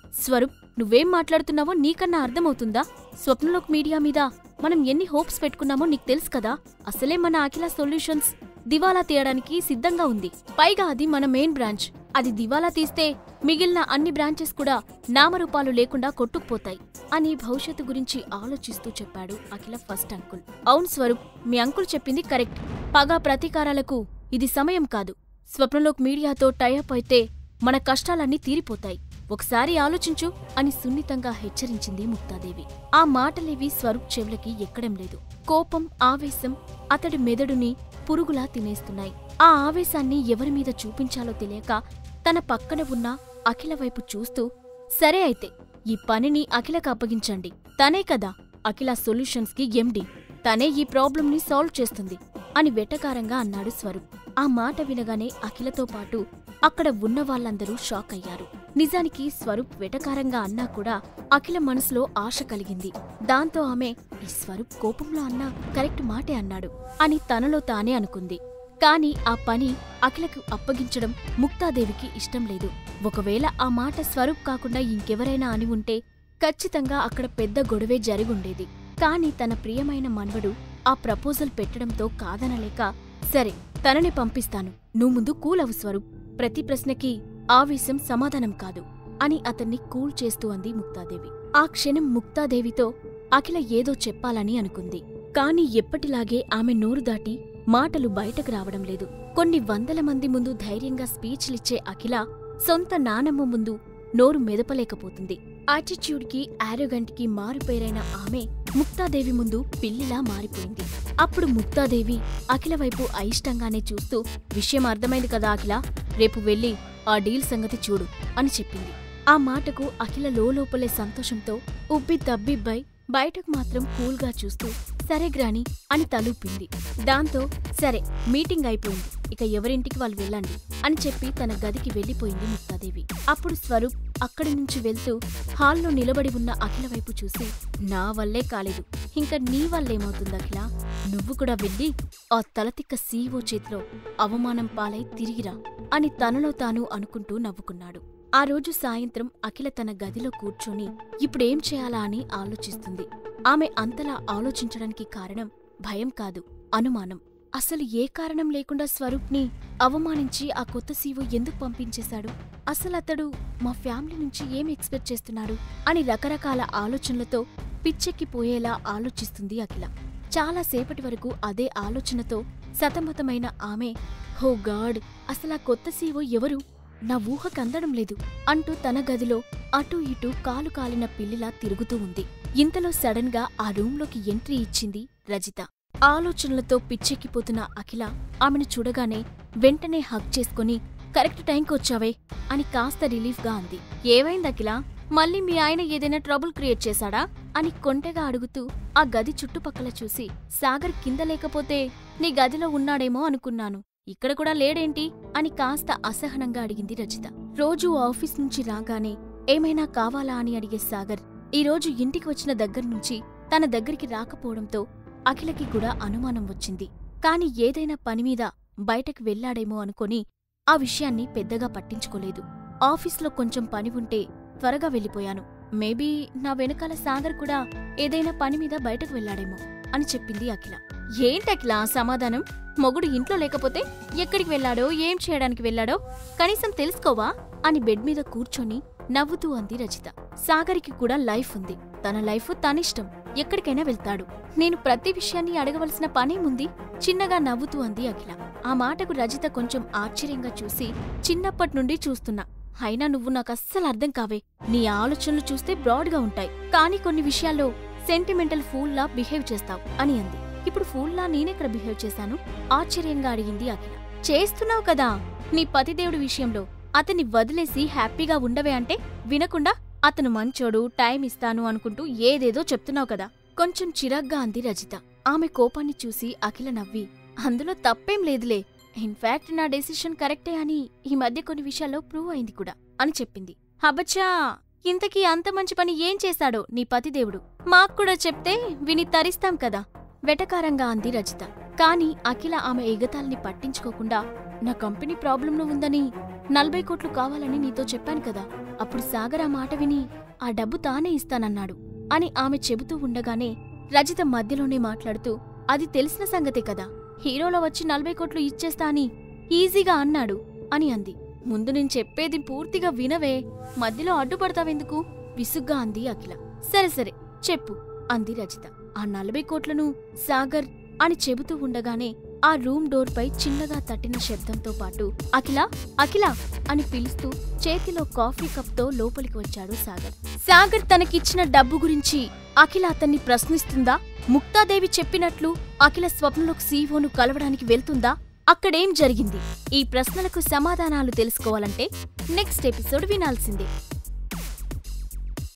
స్వరూప్, నువ్వేం మాట్లాడుతున్నావో నీకన్నా అర్థమవుతుందా? స్వప్నలోక్ మీడియా మీద మనం ఎన్ని హోప్స్ పెట్టుకున్నామో నీకు తెలుసు కదా. అసలే మన అఖిల సొల్యూషన్స్ దివాలా తీయడానికి సిద్ధంగా ఉంది. పైగా అది మన మెయిన్ బ్రాంచ్. అది దివాలా తీస్తే మిగిలిన అన్ని బ్రాంచెస్ కూడా నామరూపాలు లేకుండా కొట్టుకుపోతాయి అని భవిష్యత్తు గురించి ఆలోచిస్తూ చెప్పాడు అఖిల ఫస్ట్ అంకుల్. అవును స్వరూప్, మీ అంకుల్ చెప్పింది కరెక్ట్. పగా ప్రతీకారాలకు ఇది సమయం కాదు. స్వప్నలోక్ మీడియాతో టైఅప్ అయితే మన కష్టాలన్నీ తీరిపోతాయి. ఒకసారి ఆలోచించు అని సున్నితంగా హెచ్చరించింది ముక్తాదేవి. ఆ మాటలేవి స్వరూప్ చెవులకి ఎక్కడం లేదు. కోపం, ఆవేశం అతడి మెదడుని పురుగులా తినేస్తున్నాయి. ఆ ఆవేశాన్ని ఎవరిమీద చూపించాలో తెలియక తన పక్కన ఉన్న అఖిల వైపు చూస్తూ, సరే అయితే ఈ పనిని అఖిలకు అప్పగించండి. తనే కదా అఖిల సొల్యూషన్స్ కి ఎండి. తనే ఈ ప్రాబ్లంని సాల్వ్ చేస్తుంది అని వెటకారంగా అన్నాడు స్వరూప్. ఆ మాట వినగానే అఖిలతో పాటు అక్కడ ఉన్న వాళ్ళందరూ షాక్ అయ్యారు. నిజానికి స్వరూప్ వెటకారంగా అన్నా కూడా అఖిల మనసులో ఆశ కలిగింది. దాంతో ఆమె, ఈ స్వరూప్ కోపంలో అన్నా కరెక్ట్ మాటే అన్నాడు అని తనలో తానే అనుకుంది. కాని ఆ పని అఖిలకు అప్పగించడం ముక్తాదేవికి ఇష్టం లేదు. ఒకవేళ ఆ మాట స్వరూప్ కాకుండా ఇంకెవరైనా అని ఉంటే ఖచ్చితంగా అక్కడ పెద్ద గొడవే జరిగుండేది. కాని తన ప్రియమైన మన్వడు ఆ ప్రపోజల్ పెట్టడంతో కాదనలేక, సరే తనని పంపిస్తాను, నువ్వు ముందు కూల్ అవు స్వరూప్, ప్రతి ప్రశ్నకి ఆవేశం సమాధానం కాదు అని అతన్ని కూల్ చేస్తూ అంది ముక్తాదేవి. ఆ క్షణం ముక్తాదేవితో అఖిల ఏదో చెప్పాలని అనుకుంది. కాని ఎప్పటిలాగే ఆమె నోరు దాటి మాటలు బయటకు రావడం లేదు. కొన్ని వందల మంది ముందు ధైర్యంగా స్పీచ్లిచ్చే అఖిల సొంత నానమ్మ ముందు నోరు మెదపలేకపోతుంది. యాటిట్యూడ్కి, ఆరోగంట్కి మారుపేరైన ఆమె ముక్తాదేవి ముందు పిల్లిలా మారిపోయింది. అప్పుడు ముక్తాదేవి అఖిల వైపు అయిష్టంగానే చూస్తూ, విషయం అర్థమైంది కదా అఖిల, రేపు వెళ్ళి ఆ డీల్ సంగతి చూడు అని చెప్పింది. ఆ మాటకు అఖిల లోపలే సంతోషంతో ఉబ్బి తబ్బిబ్బై బయటకు మాత్రం కూల్గా చూస్తూ, సరే గ్రాని అని తలూపింది. దాంతో సరే మీటింగ్ అయిపోయింది, ఇక ఎవరింటికి వాళ్ళు వెళ్ళండి అని చెప్పి తన గదికి వెళ్లిపోయింది ముక్తాదేవి. అప్పుడు స్వరూప్ అక్కడి నుంచి వెళ్తూ హాల్లో నిలబడి ఉన్న అఖిల వైపు చూసి, నా వల్లే కాలేదు, ఇంకా నీ వల్లేమవుతుంది అఖిల, నువ్వు కూడా వెళ్ళి ఆ తలతిక్క సీఈఓ చేతిలో అవమానం పాలై తిరిగిరా అని తనలో తాను అనుకుంటూ నవ్వుకున్నాడు. ఆ రోజు సాయంత్రం అఖిల తన గదిలో కూర్చొని ఇప్పుడేం చేయాలా అని ఆలోచిస్తుంది. ఆమె అంతలా ఆలోచించడానికి కారణం భయం కాదు, అనుమానం. అసలు ఏ కారణం లేకుండా స్వరూప్ని అవమానించి ఆ కొత్త సీఈఓ ఎందుకు పంపించేశాడు? అసలతడు మా ఫ్యామిలీ నుంచి ఏం ఎక్స్పెక్ట్ చేస్తున్నాడు అని రకరకాల ఆలోచనలతో పిచ్చెక్కిపోయేలా ఆలోచిస్తుంది అఖిల. చాలాసేపటి వరకు అదే ఆలోచనతో సతమతమైన ఆమె, హో గాడ్, అసలా కొత్త సీఈఓ ఎవరు? నా ఊహకందడం లేదు అంటూ తన గదిలో అటూ ఇటూ కాలు కాలిన పిల్లిలా తిరుగుతూ ఉంది. ఇంతలో సడన్ గా ఆ రూంలోకి ఎంట్రీ ఇచ్చింది రజిత. ఆలోచనలతో పిచ్చెక్కిపోతున్న అఖిల ఆమెను చూడగానే వెంటనే హగ్ చేసుకుని, కరెక్ట్ టైంకి వచ్చావే అని కాస్త రిలీఫ్గా అంది. ఏవైంది అఖిల, మళ్ళీ మీ ఆయన ఏదైనా ట్రబుల్ క్రియేట్ చేశాడా అని కొంటెగా అడుగుతూ ఆ గది చుట్టుపక్కల చూసి, సాగర్ కింద లేకపోతే నీ గదిలో ఉన్నాడేమో అనుకున్నాను, ఇక్కడ కూడా లేడేంటి అని కాస్త అసహనంగా అడిగింది రజిత. రోజూ ఆఫీస్ నుంచి రాగానే ఏమైనా కావాలా అని అడిగే సాగర్ ఈరోజు ఇంటికి వచ్చిన దగ్గర్నుంచి తన దగ్గరికి రాకపోవడంతో అఖిలకి కూడా అనుమానం వచ్చింది. కాని ఏదైనా పనిమీద బయటకు వెళ్లాడేమో అనుకొని ఆ విషయాన్ని పెద్దగా పట్టించుకోలేదు. ఆఫీస్లో కొంచెం పని ఉంటే త్వరగా వెళ్ళిపోయాను, మేబీ నా వెనకాల సాగర్ కూడా ఏదైనా పనిమీద బయటకు వెళ్లాడేమో అని చెప్పింది అఖిల. ఏంటఖిల సమాధానం? మొగుడు ఇంట్లో లేకపోతే ఎక్కడికి వెళ్లాడో, ఏం చేయడానికి వెళ్లాడో కనీసం తెలుసుకోవా అని బెడ్ మీద కూర్చొని నవ్వుతూ అంది రజిత. సాగర్కి కూడా లైఫ్ ఉంది, తన లైఫ్ తనిష్టం, ఎక్కడికైనా వెళ్తాడు, నేను ప్రతి విషయాన్ని అడగవలసిన పనేముంది చిన్నగా నవ్వుతూ అంది అఖిల. ఆ మాటకు రజిత కొంచెం ఆశ్చర్యంగా చూసి, చిన్నప్పట్నుండి చూస్తున్నా, అయినా నువ్వు నాకస్సలు అర్థం కావే, నీ ఆలోచనలు చూస్తే బ్రాడ్గా ఉంటాయి, కానీ కొన్ని విషయాల్లో సెంటిమెంటల్ ఫూల్లా బిహేవ్ చేస్తావు అని అంది. ఇప్పుడు ఫూల్లా నేనెక్కడ బిహేవ్ చేశాను? ఆశ్చర్యంగా అడిగింది అఖిల. చేస్తున్నావు కదా నీ పతిదేవుడి విషయంలో, అతన్ని వదిలేసి హ్యాపీగా ఉండవే అంటే వినకుండా అతను మంచోడు, టైం ఇస్తాను అనుకుంటూ ఏదేదో చెప్తున్నావు కదా. కొంచెం చిరాగ్గా అంది రజిత. ఆమె కోపాన్ని చూసి అఖిల నవ్వి, అందులో తప్పేం లేదులే, ఇన్ఫాక్ట్ నా డెసిషన్ కరెక్టే అని ఈ మధ్య కొన్ని విషయాల్లో ప్రూవ్ అయింది కూడా అని చెప్పింది. హబచ్చా, ఇంతకీ అంత మంచి పని ఏం చేశాడో నీ పతిదేవుడు, మాక్కూడా చెప్తే విని తరిస్తాం కదా వెటకారంగా అంది రజిత. కాని అఖిల ఆమె ఎగతాల్ని పట్టించుకోకుండా, నా కంపెనీ ప్రాబ్లంలో ఉందని 40 కోట్లు కావాలని నీతో చెప్పాను కదా, అప్పుడు సాగర్ ఆ మాట విని ఆ డబ్బు తానే ఇస్తానన్నాడు అని ఆమె చెబుతూ ఉండగానే రజిత మధ్యలోనే మాట్లాడుతూ అది తెలిసిన సంగతే కదా, హీరోలో వచ్చి 40 కోట్లు ఇచ్చేస్తా అని ఈజీగా అన్నాడు అని అంది. ముందు నేను చెప్పేది పూర్తిగా వినవే, మధ్యలో అడ్డుపడతావెందుకు విసుగ్గా అంది అఖిల. సరే సరే చెప్పు అంది రజిత. ఆ 40 కోట్లను సాగర్ అని చెబుతూ ఉండగానే ఆ రూమ్ డోర్ పై చిన్నగా తట్టిన శబ్దంతో పాటు అఖిల అఖిల అని పిలుస్తూ చేతిలో కాఫీ కప్ తో లోపలికి వచ్చాడు సాగర్. సాగర్ తనకిచ్చిన డబ్బు గురించి అఖిల అతన్ని ప్రశ్నిస్తుందా? ముక్తాదేవి చెప్పినట్లు అఖిల స్వప్నలోక్ సీఈఓను కలవడానికి వెళ్తుందా? అక్కడేం జరిగింది? ఈ ప్రశ్నలకు సమాధానాలు తెలుసుకోవాలంటే నెక్స్ట్ ఎపిసోడ్ వినాల్సిందే.